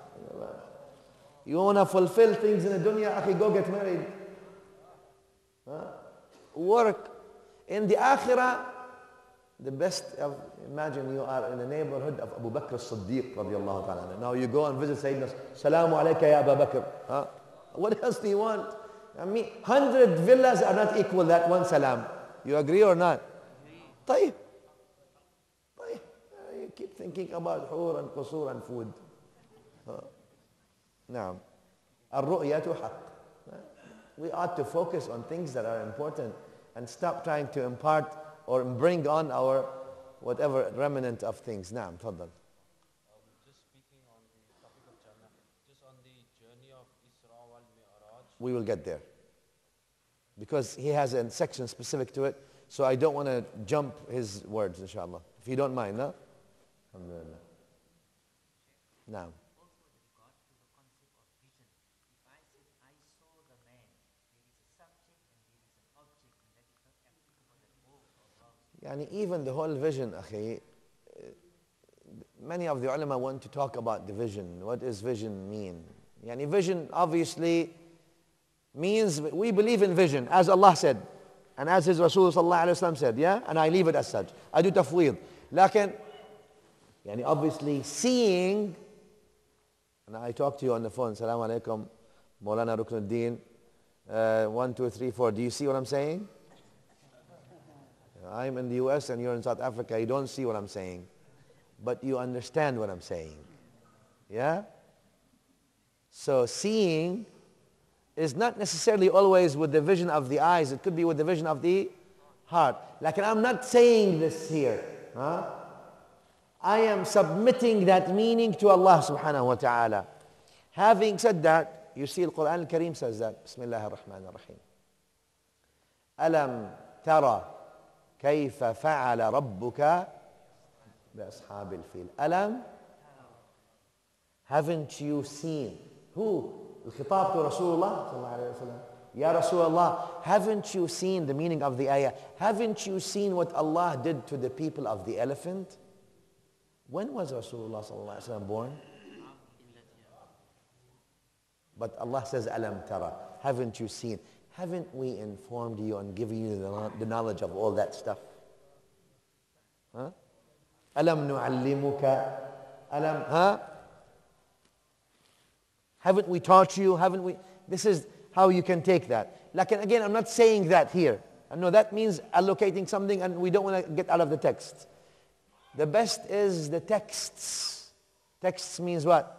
You want to fulfill things in the dunya, akhi, go get married. Huh? Work. In the akhirah, the best of, imagine you are in the neighborhood of Abu Bakr as-Siddiq radiallahu ta'ala. Now you go and visit Sayyidina, Salamu alayka ya Abu Bakr. Huh? What else do you want? I mean, hundred villas are not equal that one salam. You agree or not? طيب. طيب. You keep thinking about hur and qusur and food. Huh? نعم. الرؤية حق. We ought to focus on things that are important and stop trying to impart or bring on our whatever remnant of things. نعم تفضل. Um, just speaking on the topic of Jannah, just on the journey of Isra wal Mi'raj. We will get there, because he has a section specific to it, so I don't want to jump his words, inshallah. If you don't mind, no? Alhamdulillah. Now. Yani even the whole vision, akhi, many of the ulama want to talk about the vision. What does vision mean? Yani vision obviously means, we believe in vision, as Allah said, and as His Rasul sallallahu alayhi wa sallam said, yeah? And I leave it as such. I do tafweed. Lakin, yani obviously seeing, and I talk to you on the phone, Assalamu alaikum, Maulana Ruknuddin, uh, one, two, three, four. Do you see what I'm saying? I'm in the U S and you're in South Africa. You don't see what I'm saying, but you understand what I'm saying. Yeah? So seeing is not necessarily always with the vision of the eyes. It could be with the vision of the heart. Like, I'm not saying this here. Huh? I am submitting that meaning to Allah subhanahu wa ta'ala. Having said that, you see, the Quran al-Kareem says that. Bismillah ar-Rahman ar-Rahim. Alam tara كيف فعل ربك بأصحاب الفيل. ألم, haven't you seen? Who? الخطاب to Rasulullah صلى الله عليه وسلم. Ya Rasulullah, haven't you seen the meaning of the ayah? Haven't you seen what Allah did to the people of the elephant? When was Rasulullah صلى الله عليه وسلم born? But Allah says, Alam tara, haven't you seen? Haven't we informed you and given you the knowledge of all that stuff? Huh? Alam nu'allimuka. Alam, huh? Haven't we taught you? Haven't we? This is how you can take that. Like, again, I'm not saying that here. I know that means allocating something and we don't want to get out of the text. The best is the texts. Texts means what?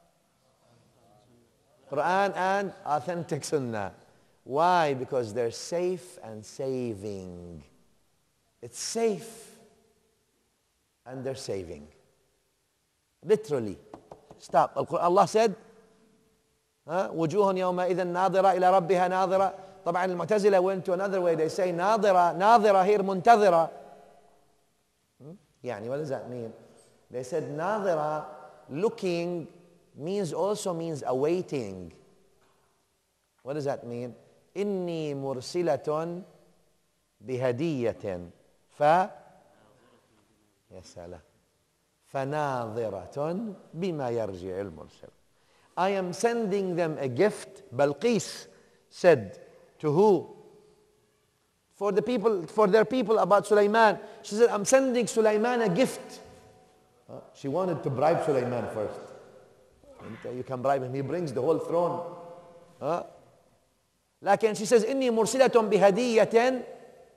Quran and authentic Sunnah. Why? Because they're safe and saving. It's safe and they're saving. Literally. Stop. Allah said, وجوه يومئذ ناظرة إلى ربها ناظرة. طبعا المعتزلة went to another way. They say ناظرة, ناظرة here منتظرة. يعني, what does that mean? They said ناظرة, looking, means also means awaiting. What does that mean? إني مرسلة بهدية ف يا سلام فناظرة بما يرجع المرسل. I am sending them a gift. Balqis said to who? For the people, for their people about Sulaiman. She said, I'm sending Sulaiman a gift. Uh, she wanted to bribe Sulaiman first. And you can bribe him. He brings the whole throne. Uh, لكن she says, إني مرسلة بهدية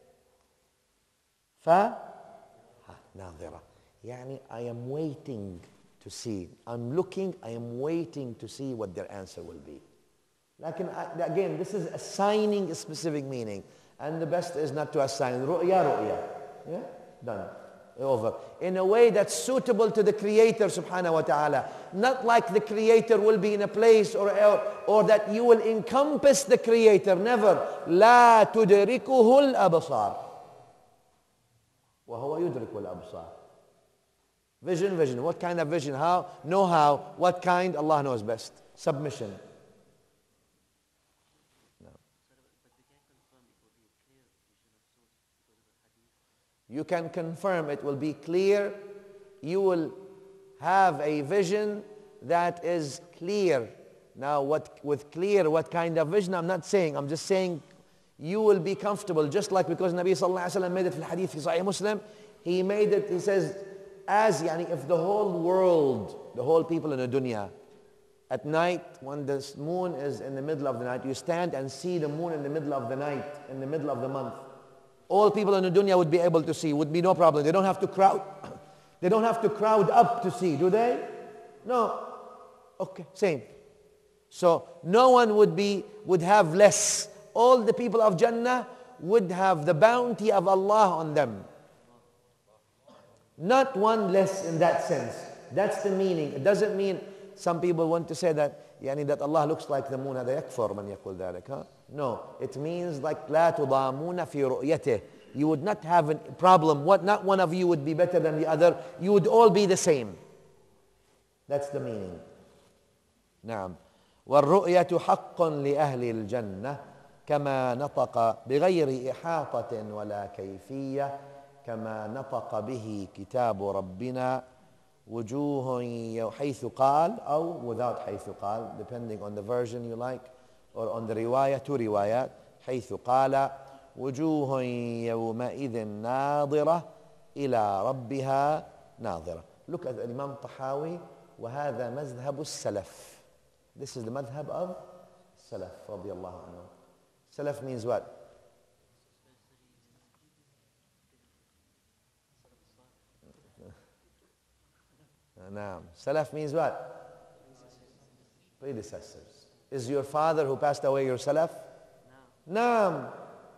ف ناظرة. يعني I am waiting to see. I'm looking, I am waiting to see what their answer will be. لكن again, this is assigning a specific meaning. And the best is not to assign. رؤيا رؤيا. Yeah? Done. Over. In a way that's suitable to the Creator subhanahu wa ta'ala. Not like the Creator will be in a place or, or, or that you will encompass the Creator. Never. لا تدركه الأبصار. وهو يدرك الأبصار. Vision, vision. What kind of vision? How? Know how. What kind? Allah knows best. Submission. No. You can confirm it will be clear. You will have a vision that is clear. Now, what with clear, what kind of vision? I'm not saying. I'm just saying you will be comfortable. Just like because Nabi sallallahu alaihi wasallam made it in the hadith in Sahih Muslim. He made it, he says, as yani, if the whole world, the whole people in the dunya, at night when the moon is in the middle of the night, you stand and see the moon in the middle of the night, in the middle of the month. All people in the dunya would be able to see, would be no problem. They don't have to crowd. They don't have to crowd up to see, do they? No. Okay, same. So no one would be, would have less. All the people of Jannah would have the bounty of Allah on them. Not one less in that sense. That's the meaning. It doesn't mean some people want to say that يعني that Allah looks like the moon. هذا يكفر من يقول ذلك. Huh? No, it means like لا تضامون في رؤيته. You would not have a problem. What? Not one of you would be better than the other. You would all be the same. That's the meaning. نعم. والرؤية حق لأهل الجنة كما نطق بغير إحاطة ولا كيفية كما نطق به كتاب ربنا وجوه حيث قال أو without حيث قال depending on the version you like or on the رواية two روايات حيث قال وجوه يومئذ ناظرة إلى ربها ناظرة. Look at Imam Tahawi. وهذا مذهب السلف. This is the madhab of Salaf رضي الله عنه. Salaf means what? Naam. Salaf means what? Predecessors. Is your father who passed away your Salaf? No. Naam.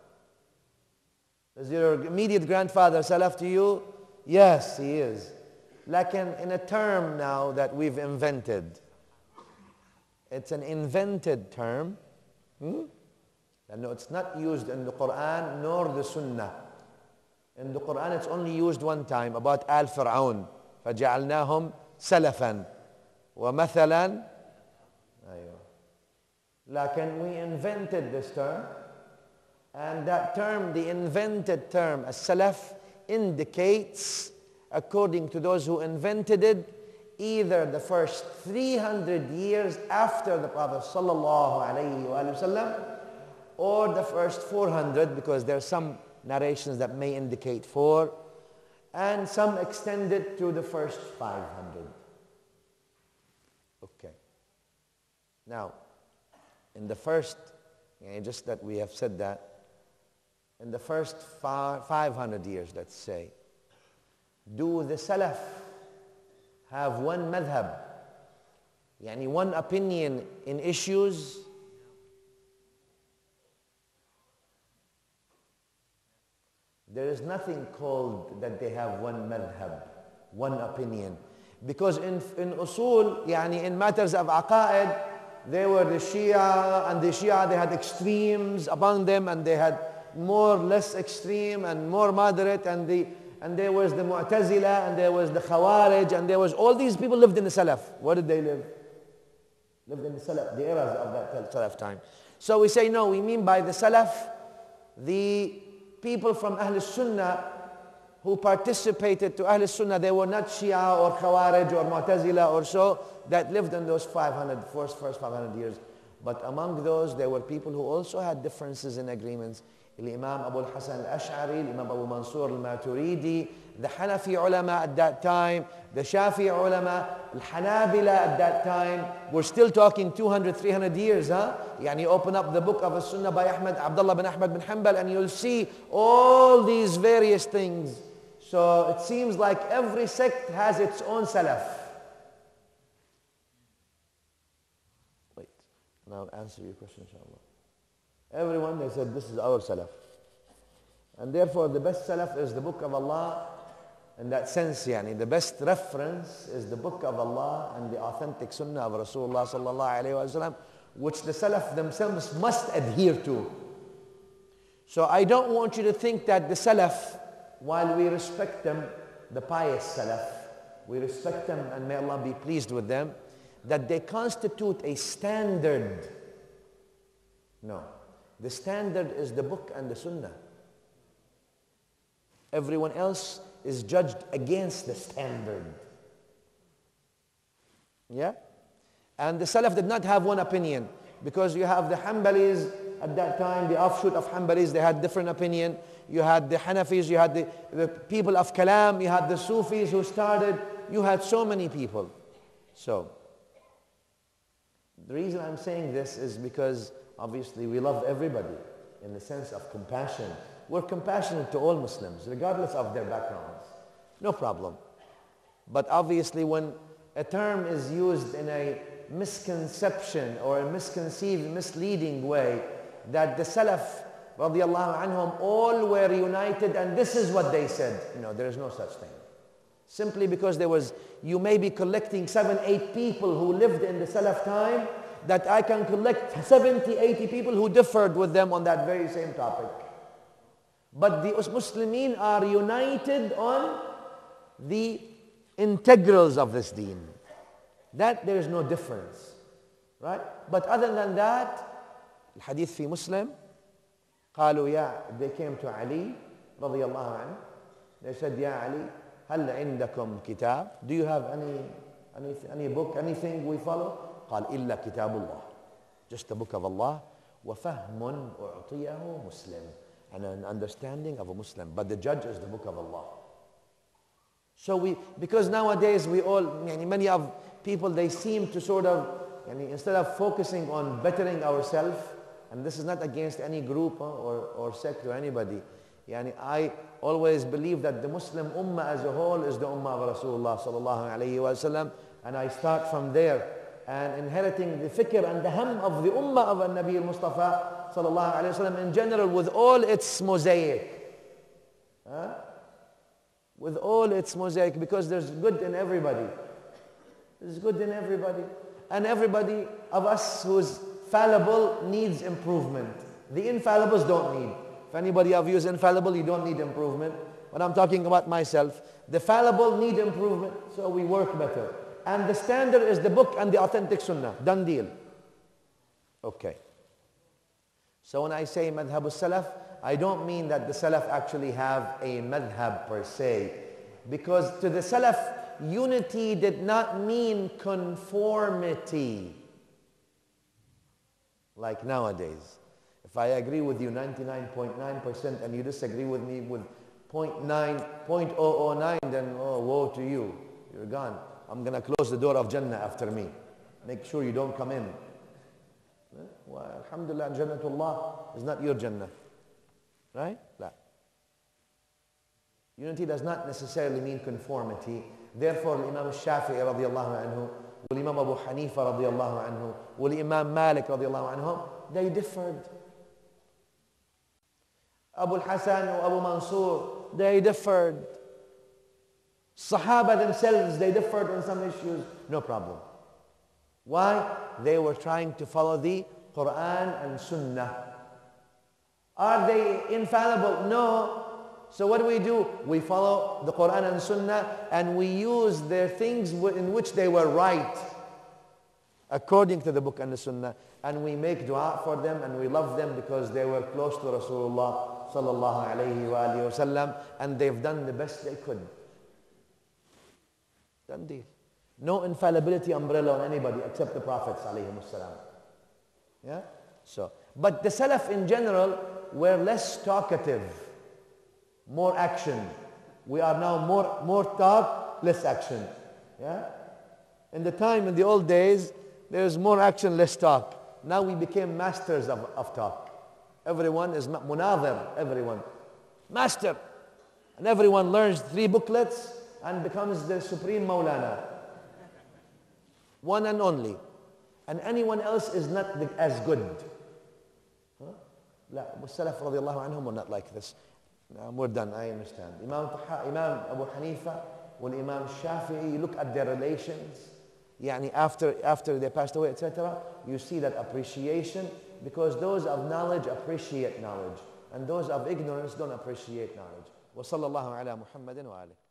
Is your immediate grandfather Salaf to you? Yes, he is. Like in, in a term now that we've invented. It's an invented term. Hmm? And no, it's not used in the Quran nor the Sunnah. In the Quran it's only used one time about Al-Fir'aun. فجعلناهم سلفا ومثلا أيوة. لكن we invented this term and that term, the invented term as salaf indicates according to those who invented it either the first three hundred years after the Prophet sallallahu alaihi wasallam or the first four hundred because there are some narrations that may indicate four and some extended to the first five hundred. Okay. Now, in the first, you know, just that we have said that, in the first five hundred years, let's say, do the Salaf have one madhab, yani one opinion in issues? There is nothing called that they have one madhab, one opinion. Because in, in usul, yani in matters of aqa'id, they were the Shia, and the Shia, they had extremes among them, and they had more, less extreme, and more moderate, and the and there was the Mu'tazila, and there was the Khawarij, and there was, all these people lived in the Salaf. Where did they live? Lived in the Salaf, the eras of that Salaf time. So we say, no, we mean by the Salaf, the people from Ahl Sunnah who participated to Ahl Sunnah, they were not Shia or Khawarij or Mu'tazila or so, that lived in those five hundred, first, first five hundred years. But among those, there were people who also had differences in agreements. Imam Abu al-Hasan al-Ash'ari, Imam Abu Mansur al-Maturidi, the Hanafi ulama at that time, the Shafi'i ulama, al-Hanabila at that time. We're still talking two hundred, three hundred years, huh? Yani open up the book of As-Sunnah by Ahmad, Abdullah bin Ahmad bin Hanbal, and you'll see all these various things. So it seems like every sect has its own Salaf. Wait, and I'll answer your question, inshallah. Everyone, they said, this is our Salaf. And therefore, the best Salaf is the Book of Allah. In that sense, yani, the best reference is the Book of Allah and the authentic Sunnah of Rasulullah sallallahu alayhi wa sallam, which the Salaf themselves must adhere to. So I don't want you to think that the Salaf, while we respect them, the pious Salaf, we respect them and may Allah be pleased with them, that they constitute a standard. No. The standard is the book and the Sunnah. Everyone else is judged against the standard. Yeah? And the Salaf did not have one opinion, because you have the Hanbalis at that time, the offshoot of Hanbalis, they had different opinion. You had the Hanafis, you had the, the people of Kalam, you had the Sufis who started, you had so many people. So, the reason I'm saying this is because obviously we love everybody in the sense of compassion. We're compassionate to all Muslims, regardless of their backgrounds. No problem. But obviously when a term is used in a misconception or a misconceived, misleading way, that the Salaf, radiallahu anhum, all were united and this is what they said. No, there is no such thing. Simply because there was, you may be collecting seven, eight people who lived in the Salaf time, that I can collect seventy, eighty people who differed with them on that very same topic. But the Muslimin are united on the integrals of this deen. That there is no difference. Right? But other than that, الحديث في مسلم, قالوا يا, they came to Ali, رضي الله عنه, they said, يا علي, هل عندكم كتاب? Do you have any, any, any book, anything we follow? قال إلا كتاب الله. Just the book of Allah. وفهم أعطيه مسلم. And an understanding of a Muslim. But the judge is the book of Allah. So we, because nowadays we all, many of people, they seem to sort of, instead of focusing on bettering ourselves, and this is not against any group or, or sect or anybody, I always believe that the Muslim ummah as a whole is the ummah of Rasulullah sallallahu alayhi wa sallam, and I start from there. And inheriting the fikr and the ham of the ummah of Nabi al-Mustafa sallallahu alayhi wa sallam in general, with all its mosaic. Huh? With all its mosaic, because there's good in everybody. There's good in everybody. And everybody of us who's fallible needs improvement. The infallibles don't need. If anybody of you is infallible, you don't need improvement. But I'm talking about myself. The fallible need improvement, so we work better. And the standard is the book and the authentic Sunnah. Done deal. Okay. So when I say madhab al-salaf, I don't mean that the salaf actually have a madhab per se. Because to the salaf, unity did not mean conformity. Like nowadays. If I agree with you ninety-nine point nine percent and you disagree with me with zero point nine, zero point zero zero nine, then oh, woe to you. You're gone. I'm going to close the door of Jannah after me. Make sure you don't come in. Well, alhamdulillah, Jannatullah is not your Jannah. Right? La. Unity does not necessarily mean conformity. Therefore, Imam al-Shafi'i radiallahu anhu, Imam Abu Hanifa radiallahu anhu, Imam Malik radiallahu anhu, they differed. Abu al-Hasan or Abu Mansur, they differed. Sahaba themselves, they differed on some issues. No problem. Why? They were trying to follow the Quran and Sunnah. Are they infallible? No. So what do we do? We follow the Quran and Sunnah and we use their things in which they were right according to the book and the Sunnah, and we make dua for them and we love them because they were close to Rasulullah sallallahu alayhi wa alihi wa sallam, and they've done the best they could. Done deal. No infallibility umbrella on anybody except the Prophets alayhimus salam. Yeah? So, but the Salaf in general were less talkative, more action. We are now more, more talk, less action. Yeah? In the time, in the old days, there was more action, less talk. Now we became masters of, of talk. Everyone is munadhir, everyone. Master. And everyone learns three booklets and becomes the supreme Maulana. One and only. And anyone else is not the, as good. Huh? La, Salaf radiallahu anhum were not like this. No, we're done, I understand. Imam, Imam Abu Hanifa and Imam Shafi'i, you look at their relations. Yani after, after they passed away, et cetera, you see that appreciation, because those of knowledge appreciate knowledge, and those of ignorance don't appreciate knowledge. وصلى الله على محمد وآله.